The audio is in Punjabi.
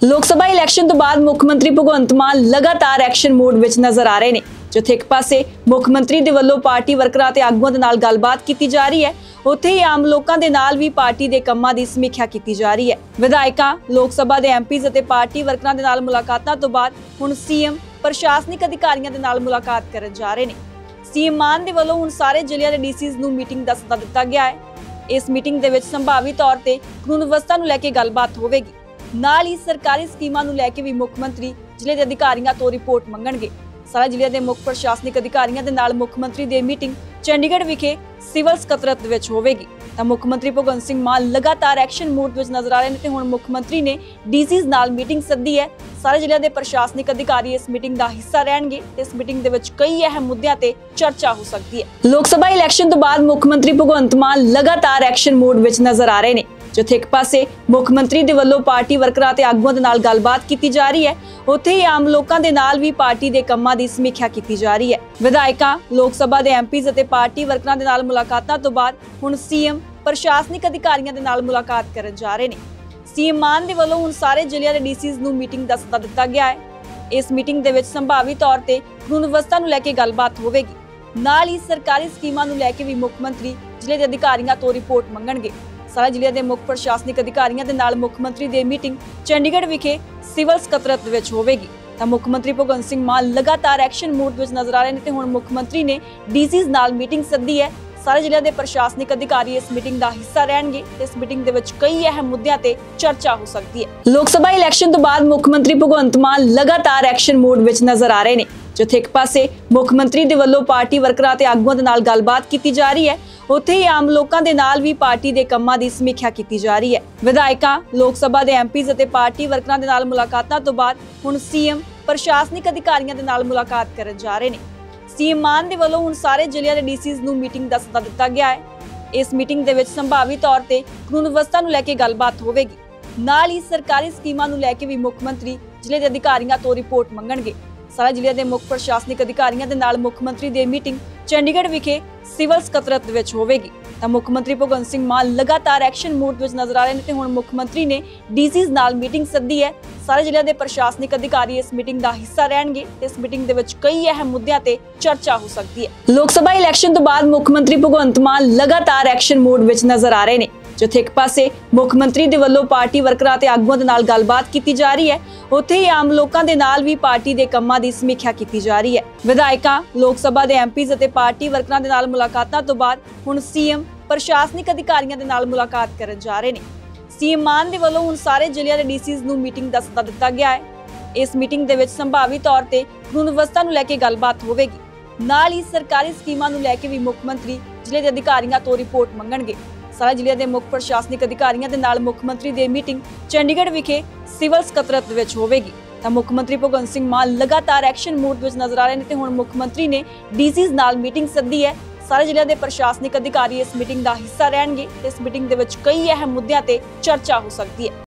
ਲੋਕ ਸਭਾ ਇਲੈਕਸ਼ਨ ਤੋਂ ਬਾਅਦ ਮੁੱਖ ਮੰਤਰੀ ਭਗਵੰਤ ਮਾਨ ਲਗਾਤਾਰ ਐਕਸ਼ਨ ਮੋਡ ਵਿੱਚ ਨਜ਼ਰ ਆ ਰਹੇ ਨੇ। ਜਿੱਥੇ ਇੱਕ ਪਾਸੇ ਮੁੱਖ ਮੰਤਰੀ ਦੇ ਵੱਲੋਂ ਪਾਰਟੀ ਵਰਕਰਾਂ ਤੇ ਆਗੂਆਂ ਦੇ ਨਾਲ ਗੱਲਬਾਤ ਕੀਤੀ ਜਾ ਰਹੀ ਹੈ, ਉੱਥੇ ਹੀ ਆਮ ਲੋਕਾਂ ਦੇ ਨਾਲ ਵੀ ਪਾਰਟੀ ਦੇ ਕੰਮਾਂ ਦੀ ਸਮੀਖਿਆ ਕੀਤੀ ਜਾ ਰਹੀ ਹੈ। ਵਿਧਾਇਕਾਂ, ਲੋਕ ਸਭਾ ਦੇ ਐਮਪੀਜ਼ ਅਤੇ ਪਾਰਟੀ ਵਰਕਰਾਂ ਦੇ ਨਾਲ ਮੁਲਾਕਾਤਾਂ ਤੋਂ ਬਾਅਦ ਹੁਣ ਸੀਐਮ ਪ੍ਰਸ਼ਾਸਨਿਕ ਅਧਿਕਾਰੀਆਂ ਦੇ ਨਾਲ ਮੁਲਾਕਾਤ ਕਰਨ ਜਾ ਰਹੇ ਨੇ। ਸੀਐਮ ਮਾਨ ਦੇ ਵੱਲੋਂ ਹੁਣ ਸਾਰੇ ਜ਼ਿਲ੍ਹਿਆਂ ਦੇ ਡੀਸੀਜ਼ ਨੂੰ ਮੀਟਿੰਗ ਦਾ ਸੱਦਾ ਦਿੱਤਾ ਗਿਆ ਹੈ। ਇਸ ਮੀਟਿੰਗ ਦੇ ਵਿੱਚ ਸੰਭਾਵੀ ਤੌਰ ਤੇ ਕਾਨੂੰਨ ਵਿਵਸਥਾ ਨੂੰ ਲੈ ਕੇ ਗੱਲਬਾਤ ਹੋਵੇਗੀ। ਨਾਲ ਹੀ ਸਰਕਾਰੀ ਸਕੀਮਾਂ ਨੂੰ ਲੈ ਕੇ ਵੀ ਮੁੱਖ ਮੰਤਰੀ ਜ਼ਿਲ੍ਹੇ ਦੇ ਅਧਿਕਾਰੀਆਂ ਤੋਂ ਰਿਪੋਰਟ ਮੰਗਣਗੇ। ਸਾਰੇ ਜ਼ਿਲ੍ਹੇ ਦੇ ਮੁੱਖ ਪ੍ਰਸ਼ਾਸਨਿਕ ਅਧਿਕਾਰੀਆਂ ਦੇ ਨਾਲ ਮੁੱਖ ਮੰਤਰੀ ਦੀ ਮੀਟਿੰਗ ਚੰਡੀਗੜ੍ਹ ਵਿਖੇ ਸਿਵਲ ਸਕੱਤਰੇਤ ਵਿੱਚ ਹੋਵੇਗੀ। ਤਾਂ ਮੁੱਖ ਮੰਤਰੀ ਭਗਵੰਤ ਸਿੰਘ ਮਾਨ ਲਗਾਤਾਰ ਐਕਸ਼ਨ ਮੋਡ ਵਿੱਚ ਨਜ਼ਰ ਆ ਰਹੇ ਨੇ ਤੇ ਹੁਣ ਮੁੱਖ ਮੰਤਰੀ ਨੇ ਡੀਸੀਜ਼ ਨਾਲ ਮੀਟਿੰਗ ਸੱਦੀ ਹੈ। ਸਾਰੇ ਜ਼ਿਲ੍ਹਿਆਂ ਦੇ ਪ੍ਰਸ਼ਾਸਨਿਕ ਅਧਿਕਾਰੀ ਇਸ ਮੀਟਿੰਗ ਦਾ ਹਿੱਸਾ ਰਹਿਣਗੇ ਤੇ ਇਸ ਮੀਟਿੰਗ ਦੇ ਵਿੱਚ ਕਈ ਅਹਿਮ ਮੁੱਦਿਆਂ ਤੇ ਚਰਚਾ ਹੋ ਸਕਦੀ ਹੈ। ਲੋਕ ਸਭਾ ਇਲੈਕਸ਼ਨ ਤੋਂ ਬਾਅਦ ਮੁੱਖ ਮੰਤਰੀ ਭਗਵੰਤ ਮਾਨ ਲਗਾਤਾਰ ਐਕਸ਼ਨ ਮੋਡ ਵਿੱਚ ਨਜ਼ਰ ਆ ਰਹੇ ਨੇ। ਜਿੱਥੇ ਇੱਕ ਪਾਸੇ ਮੁੱਖ ਮੰਤਰੀ ਦੇ ਵੱਲੋਂ ਪਾਰਟੀ ਵਰਕਰਾਂ ਤੇ ਆਗੂਆਂ ਦੇ ਨਾਲ ਗੱਲਬਾਤ ਕੀਤੀ ਜਾ ਰਹੀ ਹੈ, ਉੱਥੇ ਹੀ ਆਮ ਲੋਕਾਂ ਦੇ ਨਾਲ ਵੀ ਪਾਰਟੀ ਦੇ ਕੰਮਾਂ ਦੀ ਸਮੀਖਿਆ ਕੀਤੀ ਜਾ ਰਹੀ ਹੈ। ਵਿਧਾਇਕਾਂ, ਲੋਕ ਸਭਾ ਦੇ ਐਮਪੀਜ਼ ਅਤੇ ਪਾਰਟੀ ਵਰਕਰਾਂ ਦੇ ਨਾਲ ਮੁਲਾਕਾਤਾਂ ਤੋਂ ਬਾਅਦ ਹੁਣ ਸੀਐਮ ਪ੍ਰਸ਼ਾਸਨਿਕ ਅਧਿਕਾਰੀਆਂ ਦੇ ਨਾਲ ਮੁਲਾਕਾਤ ਕਰਨ ਜਾ ਰਹੇ ਨੇ। ਸੀਐਮ ਮਾਨ ਦੇ ਵੱਲੋਂ ਹੁਣ ਸਾਰੇ ਜ਼ਿਲ੍ਹਿਆਂ ਦੇ ਡੀਸੀਜ਼ ਨੂੰ ਮੀਟਿੰਗ ਦਾ ਸੱਦਾ ਦਿੱਤਾ ਗਿਆ ਹੈ। ਇਸ ਮੀਟਿੰਗ ਦੇ ਵਿੱਚ ਸੰਭਾਵੀ ਤੌਰ ਤੇ ਕਾਨੂੰਨ ਵਿਵਸਥਾ ਨੂੰ ਲੈ ਕੇ ਗੱਲਬਾਤ ਹੋਵੇਗੀ। ਨਾਲ ਹੀ ਸਰਕਾਰੀ ਸਕੀਮਾਂ ਨੂੰ ਲੈ ਕੇ ਵੀ ਮੁੱਖ ਮੰਤਰੀ ਜ਼ਿਲ੍ਹੇ ਦੇ ਅਧਿਕਾਰੀਆਂ ਤੋਂ ਰਿਪੋਰਟ ਮੰਗਣਗੇ। ਸਾਰੇ ਜ਼ਿਲ੍ਹਿਆਂ ਦੇ ਮੁੱਖ ਪ੍ਰਸ਼ਾਸਨਿਕ ਅਧਿਕਾਰੀਆਂ ਦੇ ਨਾਲ ਮੁੱਖ ਮੰਤਰੀ ਦੀ ਮੀਟਿੰਗ ਚੰਡੀਗੜ੍ਹ ਵਿਖੇ ਸਿਵਲ ਸਕੱਤਰੇਤ ਵਿੱਚ ਹੋਵੇਗੀ। ਤਾਂ ਮੁੱਖ ਮੰਤਰੀ ਭਗਵੰਤ ਸਿੰਘ ਮਾਨ ਲਗਾਤਾਰ ਐਕਸ਼ਨ ਮੋਡ ਵਿੱਚ ਨਜ਼ਰ ਆ ਰਹੇ ਨੇ ਤੇ ਹੁਣ ਮੁੱਖ ਮੰਤਰੀ ਨੇ ਡੀਸੀਜ਼ ਨਾਲ ਮੀਟਿੰਗ ਸੱਦੀ ਹੈ। ਸਾਰੇ ਜ਼ਿਲ੍ਹਿਆਂ ਦੇ ਪ੍ਰਸ਼ਾਸਨਿਕ ਅਧਿਕਾਰੀ ਇਸ ਮੀਟਿੰਗ ਦਾ ਹਿੱਸਾ ਰਹਿਣਗੇ ਤੇ ਇਸ ਮੀਟਿੰਗ ਦੇ ਵਿੱਚ ਕਈ ਅਹਿਮ ਮੁੱਦਿਆਂ ਤੇ ਚਰਚਾ ਹੋ ਸਕਦੀ ਹੈ। ਲੋਕ ਸਭਾ ਇਲੈਕਸ਼ਨ ਤੋਂ ਬਾਅਦ ਮੁੱਖ ਮੰਤਰੀ ਭਗਵੰਤ ਮਾਨ ਲਗਾਤਾਰ ਐਕਸ਼ਨ ਮੋਡ ਵਿੱਚ ਨਜ਼ਰ ਆ ਰਹੇ ਨੇ। ਜਿੱਥੇ ਇੱਕ ਪਾਸੇ ਮੁੱਖ ਮੰਤਰੀ ਦੇ ਵੱਲੋਂ ਪਾਰਟੀ ਵਰਕਰਾਂ ਤੇ ਆਗੂਆਂ ਦੇ ਨਾਲ ਗੱਲਬਾਤ ਕੀਤੀ ਜਾ ਰਹੀ ਹੈ, ਉੱਥੇ ਹੀ ਆਮ ਲੋਕਾਂ ਦੇ ਨਾਲ ਵੀ ਪਾਰਟੀ ਦੇ ਕੰਮਾਂ ਦੀ ਸਮੀਖਿਆ ਕੀਤੀ ਜਾ ਰਹੀ ਹੈ। ਵਿਧਾਇਕਾਂ, ਲੋਕ ਸਭਾ ਦੇ ਐਮਪੀਜ਼ ਅਤੇ ਪਾਰਟੀ ਵਰਕਰਾਂ ਦੇ ਨਾਲ ਮੁਲਾਕਾਤਾਂ ਤੋਂ ਬਾਅਦ ਹੁਣ ਸੀਐਮ ਪ੍ਰਸ਼ਾਸਨਿਕ ਅਧਿਕਾਰੀਆਂ ਦੇ ਨਾਲ ਮੁਲਾਕਾਤ ਕਰਨ ਜਾ ਰਹੇ ਨੇ। ਸੀਐਮ ਮਾਨ ਦੇ ਵੱਲੋਂ ਹੁਣ ਸਾਰੇ ਜ਼ਿਲ੍ਹਿਆਂ ਦੇ ਡੀਸੀਜ਼ ਨੂੰ ਮੀਟਿੰਗ ਦਾ ਸੱਦਾ ਦਿੱਤਾ ਗਿਆ ਹੈ। ਇਸ ਮੀਟਿੰਗ ਦੇ ਵਿੱਚ ਸੰਭਾਵੀ ਤੌਰ ਤੇ ਕਾਨੂੰਨ ਵਿਵਸਥਾ ਨੂੰ ਲੈ ਕੇ ਗੱਲਬਾਤ ਹੋਵੇਗੀ। ਨਾਲ ਹੀ ਸਰਕਾਰੀ ਸਕੀਮਾਂ ਨੂੰ ਲੈ ਕੇ ਵੀ ਮੁੱਖ ਮੰਤਰੀ ਜ਼ਿਲ੍ਹੇ ਦੇ ਅਧਿਕਾਰੀਆਂ ਤੋਂ ਰਿਪੋਰਟ ਮੰਗਣਗੇ। ਸਾਰੇ ਜ਼ਿਲ੍ਹਿਆਂ ਦੇ ਮੁੱਖ ਪ੍ਰਸ਼ਾਸਨਿਕ ਅਧਿਕਾਰੀਆਂ ਦੇ ਨਾਲ ਮੁੱਖ ਮੰਤਰੀ ਦੀ ਮੀਟਿੰਗ ਚੰਡੀਗੜ੍ਹ ਵਿਖੇ ਸਿਵਲ ਸਕੱਤਰੇਤ ਵਿੱਚ ਹੋਵੇਗੀ। ਤਾਂ ਮੁੱਖ ਮੰਤਰੀ ਭਗਵੰਤ ਸਿੰਘ ਮਾਨ ਲਗਾਤਾਰ ਐਕਸ਼ਨ ਮੋਡ ਵਿੱਚ ਨਜ਼ਰ ਆ ਰਹੇ ਨੇ ਤੇ ਹੁਣ ਮੁੱਖ ਮੰਤਰੀ ਨੇ ਡੀਸੀਜ਼ ਨਾਲ ਮੀਟਿੰਗ ਸੱਦੀ ਹੈ। ਸਾਰੇ ਜ਼ਿਲ੍ਹਿਆਂ ਦੇ ਪ੍ਰਸ਼ਾਸਨਿਕ ਅਧਿਕਾਰੀ ਇਸ ਮੀਟਿੰਗ ਦਾ ਹਿੱਸਾ ਰਹਿਣਗੇ ਤੇ ਇਸ ਮੀਟਿੰਗ ਦੇ ਵਿੱਚ ਕਈ ਅਹਿਮ ਮੁੱਦਿਆਂ ਤੇ ਚਰਚਾ ਹੋ ਸਕਦੀ ਹੈ। ਲੋਕ ਸਭਾ ਇਲੈਕਸ਼ਨ ਤੋਂ ਬਾਅਦ ਮੁੱਖ ਮੰਤਰੀ ਭਗਵੰਤ ਮਾਨ ਲਗਾਤਾਰ ਐਕਸ਼ਨ ਮੋਡ ਵਿੱਚ ਨਜ਼ਰ ਆ ਰਹੇ ਨੇ। ਜਿੱਥੇ ਇੱਕ ਪਾਸੇ ਮੁੱਖ ਮੰਤਰੀ ਦੇ ਵੱਲੋਂ ਪਾਰਟੀ ਵਰਕਰਾਂ ਤੇ ਆਗੂਆਂ ਦੇ ਨਾਲ ਗੱਲਬਾਤ ਕੀਤੀ ਜਾ ਰਹੀ ਹੈ, ਉੱਥੇ ਹੀ ਆਮ ਲੋਕਾਂ ਦੇ ਨਾਲ ਵੀ ਪਾਰਟੀ ਦੇ ਕੰਮਾਂ ਦੀ ਸਮੀਖਿਆ ਕੀਤੀ ਜਾ ਰਹੀ ਹੈ। ਵਿਧਾਇਕਾਂ, ਲੋਕ ਸਭਾ ਦੇ ਐਮਪੀਜ਼ ਅਤੇ ਪਾਰਟੀ ਵਰਕਰਾਂ ਦੇ ਨਾਲ ਮੁਲਾਕਾਤਾਂ ਤੋਂ ਬਾਅਦ ਹੁਣ ਸੀਐਮ ਪ੍ਰਸ਼ਾਸਨਿਕ ਅਧਿਕਾਰੀਆਂ ਦੇ ਨਾਲ ਮੁਲਾਕਾਤ ਕਰਨ ਜਾ ਰਹੇ ਨੇ। ਸੀਐਮ ਮਾਨ ਦੇ ਵੱਲੋਂ ਹੁਣ ਸਾਰੇ ਜ਼ਿਲ੍ਹਿਆਂ ਦੇ ਡੀਸੀਜ਼ ਨੂੰ ਮੀਟਿੰਗ ਦਾ ਸੱਦਾ ਦਿੱਤਾ ਗਿਆ ਹੈ। ਇਸ ਮੀਟਿੰਗ ਦੇ ਵਿੱਚ ਸੰਭਾਵੀ ਤੌਰ ਤੇ ਕਾਨੂੰਨ ਵਿਵਸਥਾ ਨੂੰ ਲੈ ਕੇ ਗੱਲਬਾਤ ਹੋਵੇਗੀ। ਨਾਲ ਹੀ ਸਰਕਾਰੀ ਸਕੀਮਾਂ ਨੂੰ ਲੈ ਕੇ ਵੀ ਮੁੱਖ ਮੰਤਰੀ ਜ਼ਿਲ੍ਹੇ ਦੇ ਅਧਿਕਾਰੀਆਂ ਤੋਂ ਰਿਪੋਰਟ ਮੰਗਣਗੇ। ਸਾਰੇ ਜ਼ਿਲ੍ਹਿਆਂ ਦੇ ਮੁੱਖ ਪ੍ਰਸ਼ਾਸਨਿਕ ਅਧਿਕਾਰੀਆਂ ਦੇ ਨਾਲ ਮੁੱਖ ਮੰਤਰੀ ਦੀ ਮੀਟਿੰਗ ਚੰਡੀਗੜ੍ਹ ਵਿਖੇ ਸਿਵਲ ਸਕੱਤਰੇਤ ਵਿੱਚ ਹੋਵੇਗੀ। ਤਾਂ ਮੁੱਖ ਮੰਤਰੀ ਭਗਵੰਤ ਸਿੰਘ ਮਾਨ ਲਗਾਤਾਰ ਐਕਸ਼ਨ ਮੋਡ ਵਿੱਚ ਨਜ਼ਰ ਆ ਰਹੇ ਨੇ ਤੇ ਹੁਣ ਮੁੱਖ ਮੰਤਰੀ ਨੇ ਡੀਸੀਜ਼ ਨਾਲ ਮੀਟਿੰਗ ਸੱਦੀ ਹੈ। ਸਾਰੇ ਜ਼ਿਲ੍ਹਿਆਂ ਦੇ ਪ੍ਰਸ਼ਾਸਨਿਕ ਅਧਿਕਾਰੀ ਇਸ ਮੀਟਿੰਗ ਦਾ ਹਿੱਸਾ ਰਹਿਣਗੇ ਤੇ ਇਸ ਮੀਟਿੰਗ ਦੇ ਵਿੱਚ ਕਈ ਅਹਿਮ ਮੁੱਦਿਆਂ ਤੇ ਚਰਚਾ ਹੋ ਸਕਦੀ ਹੈ।